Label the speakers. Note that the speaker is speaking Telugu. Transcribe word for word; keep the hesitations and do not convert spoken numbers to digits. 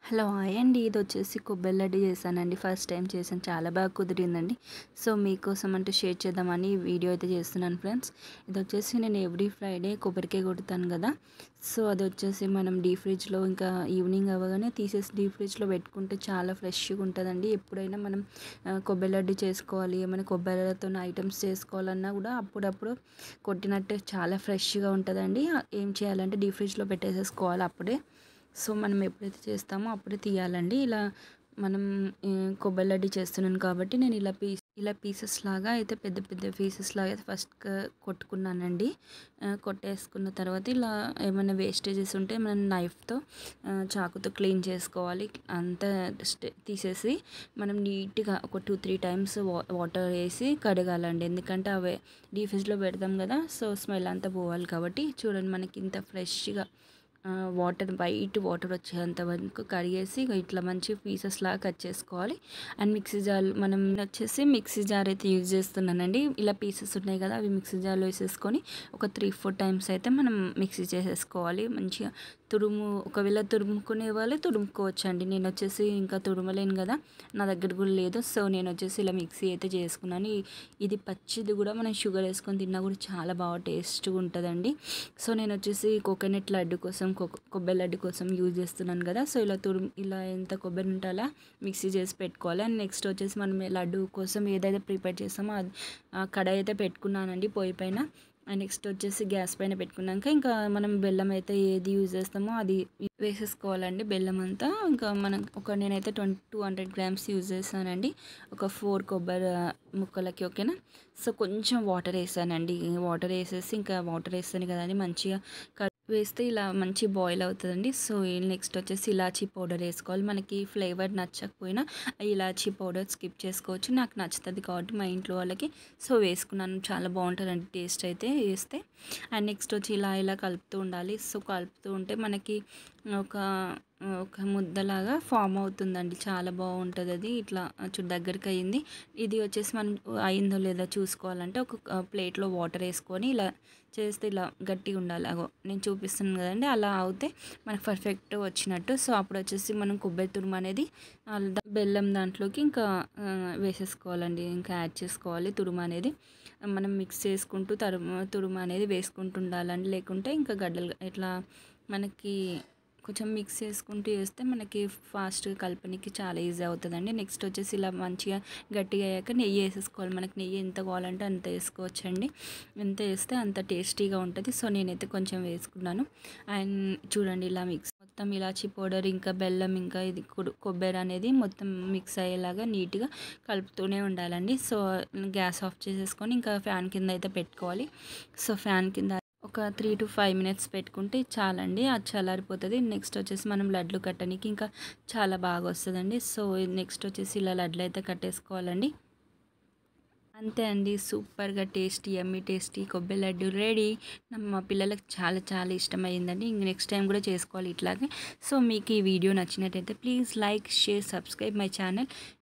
Speaker 1: హలో హాయ్ అండి. ఇదొచ్చేసి కొబ్బరి లడ్డు చేశానండి. ఫస్ట్ టైం చేశాను. చాలా బాగా కుదిరిందండి. సో, మీకోసం అంటూ షేర్ చేద్దామని ఈ వీడియో అయితే చేస్తున్నాను ఫ్రెండ్స్. ఇదొచ్చేసి నేను ఎవ్రీ ఫ్రైడే కొబ్బరికాయ కొడతాను కదా! సో, అదొచ్చేసి మనం డీప్ ఫ్రిడ్జ్‌లో ఇంకా ఈవినింగ్ అవ్వగానే తీసేసి డీప్ ఫ్రిడ్జ్‌లో పెట్టుకుంటే చాలా ఫ్రెష్‌గా ఉంటదండి. ఎప్పుడైనా మనం ఆహ్, కొబ్బరి లడ్డు చేసుకోవాలి, ఏమైనా కొబ్బరితోని ఐటెమ్స్ చేసుకోవాలన్నా కూడా అప్పుడప్పుడు కొట్టినట్టే చాలా ఫ్రెష్‌గా ఉంటదండి. ఏం చేయాలంటే డీప్ ఫ్రిడ్జ్‌లో పెట్టేసేసుకోవాలి అప్పుడే. సో, మనం ఎప్పుడైతే చేస్తామో అప్పుడే తీయాలండి. ఇలా మనం ఆహ్, కొబ్బరి లడ్డు చేస్తున్నాను కాబట్టి నేను ఇలా పీస్ ఇలా పీసెస్ లాగా అయితే పెద్ద పెద్ద పీసెస్ లాగా అయితే ఫస్ట్ క కొట్టుకున్నానండి. ఆహ్, కొట్టేసుకున్న తర్వాత ఇలా ఏమైనా వేస్టేజెస్ ఉంటే మనం నైఫ్‌తో ఆహ్, చాకుతో క్లీన్ చేసుకోవాలి. అంతా స్టె తీసేసి మనం నీట్‌గా ఒక రెండు, మూడు టైమ్స్ వా వాటర్ వేసి కడగాలండి. ఎందుకంటే అవి డీప్ ఫ్రిడ్జ్‌లో పెడతాం కదా! సో, స్మెల్ అంతా పోవాలి కాబట్టి చూడండి మనకి ఇంత ఫ్రెష్‌గా ఆహ్, వాటర్ వైట్ వాటర్ వచ్చేంత వరకు కడిగేసి ఇగ ఇట్లా మంచి పీసెస్‌లాగా కట్ చేసుకోవాలి. అండ్ మిక్సీ జార్ మనం వచ్చేసి మిక్సీ జార్ అయితే యూజ్ చేస్తున్నానండి. ఇలా పీసెస్ ఉన్నాయి కదా! అవి మిక్సీ జార్‌లో వేసేసుకొని ఒక మూడు, నాలుగు టైమ్స్ అయితే మనం మిక్సీ చేసేసుకోవాలి. మంచిగా తురుము ఒకవేళ తురుముకునే వాళ్ళు తురుముకోవచ్చండి. నేనొచ్చేసి ఇంకా తురమలేను కదా! నా దగ్గర కూడా లేదు. సో, నేనొచ్చేసి ఇలా మిక్సీ అయితే చేసుకున్నాను. ఇ ఇది పచ్చిది కూడా మనం షుగర్ వేసుకొని తిన్నా కూడా చాలా బాగా టేస్ట్‌గా ఉంటదండి. సో, నేనొచ్చేసి కోకోనట్ లడ్డు కోసం కొ కొబ్బరి లడ్డు కోసం యూజ్ చేస్తున్నాను కదా! సో, ఇలా తురుము ఇలా ఎంత కొబ్బరి ఉంటే అలా మిక్సీ చేసి పెట్టుకోవాలి. అండ్ నెక్స్ట్ వచ్చేసి మనం లడ్డు కోసం ఏదైతే ప్రిపేర్ చేస్తామో అది ఆ కడాయి అయితే పెట్టుకున్నానండి పొయ్యి పైన. అండ్ నెక్స్ట్ వచ్చేసి గ్యాస్ పైన పెట్టుకున్నాక ఇంకా మనం బెల్లం అయితే ఏది యూజ్ చేస్తామో అది వేసేసుకోవాలండి. బెల్లం అంతా ఇంకా మనం ఒక నేనైతే twenty two hundred grams use చేశానండి. ఒక నాలుగు కొబ్బరి ముక్కలకి ఓకేనా. సో, కొంచెం వాటర్ వేసానండి. వాటర్ వేసేసి ఇంకా వాటర్ వేస్తాను కదా అని మంచిగా క వేస్తే ఇలా మంచి బాయిల్ అవుతుందండి. సో, నెక్స్ట్ వచ్చేసి ఇలాచీ పౌడర్ వేసుకోవాలి. మనకి ఫ్లేవర్ నచ్చకపోయినా ఇలాచీ పౌడర్ స్కిప్ చేసుకోవచ్చు. నాకు నచ్చుతుంది కాబట్టి మా ఇంట్లో వాళ్ళకి సో, వేసుకున్నాను. చాలా బాగుంటుందండి టేస్ట్ అయితే వేస్తే. అండ్ నెక్స్ట్ వచ్చి ఇలా ఇలా కలుపుతూ ఉండాలి. సో, కలుపుతూ ఉంటే మనకి ఒక ఒక ముద్దలాగా ఫామ్ అవుతుందండి. చాలా బాగుంటుంది అది. ఇట్లా చు దగ్గరికి అయింది. ఇది వచ్చేసి మనం అయిందో లేదో చూసుకోవాలంటే ఒక ప్లేట్లో వాటర్ వేసుకొని ఇలా చేస్తే ఇలా గట్టిగా ఉండాలి. అగో నేను చూపిస్తున్నాను కదండి. అలా అవుతే మనకు పర్ఫెక్ట్ వచ్చినట్టు. సో, అప్పుడు వచ్చేసి మనం కొబ్బరి తురుము అనేది బెల్లం దాంట్లోకి ఇంకా వేసేసుకోవాలండి. ఇంకా యాడ్ చేసుకోవాలి తురుము అనేది. మనం మిక్స్ చేసుకుంటూ తరుము తురుము అనేది వేసుకుంటూ ఉండాలండి. లేకుంటే ఇంకా గడ్డలు ఇట్లా మనకి కొంచెం మిక్స్ చేసుకుంటూ వేస్తే మనకి ఫాస్ట్‌గా కలపనికి చాలా ఈజీ అవుతుందండి. నెక్స్ట్ వచ్చేసి ఇలా మంచిగా గట్టిగా అయ్యాక నెయ్యి వేసేసుకోవాలి. మనకి నెయ్యి ఎంత కావాలంటే అంత వేసుకోవచ్చండి. ఎంత వేస్తే అంత టేస్టీగా ఉంటుంది. సో, నేనైతే కొంచెం వేసుకున్నాను. అండ్ చూడండి ఇలా మిక్స్ మొత్తం ఇలాచీ పౌడర్ ఇంకా బెల్లం ఇంకా ఇది కుడు కొబ్బరి అనేది మొత్తం మిక్స్ అయ్యేలాగా నీట్‌గా కలుపుతూనే ఉండాలండి. సో, గ్యాస్ ఆఫ్ చేసేసుకొని ఇంకా ఫ్యాన్ కింద అయితే పెట్టుకోవాలి. సో, ఫ్యాన్ కింద ఒక మూడు టు ఐదు మినిట్స్ పెట్టుకుంటే చాలండి. అది చల్లారిపోతది. నెక్స్ట్ వచ్చేసి మనం లడ్లు కట్టడానికి ఇంకా చాలా బాగా వస్తదండి. సో, నెక్స్ట్ వచ్చేసి ఇలా లడ్లు అయితే కట్టేసుకోవాలండి. అంతే అండి. సూపర్‌గా టేస్టీ యమ్మీ టేస్టీ కొబ్బరి లడ్డు రెడీ. మా పిల్లలకి చాలా చాలా ఇష్టమైందండి. ఇంక నెక్స్ట్ టైం కూడా చేసుకోవాలి ఇట్లాగే. సో, మీకు ఈ వీడియో నచ్చినట్టయితే please like, share, subscribe my channel.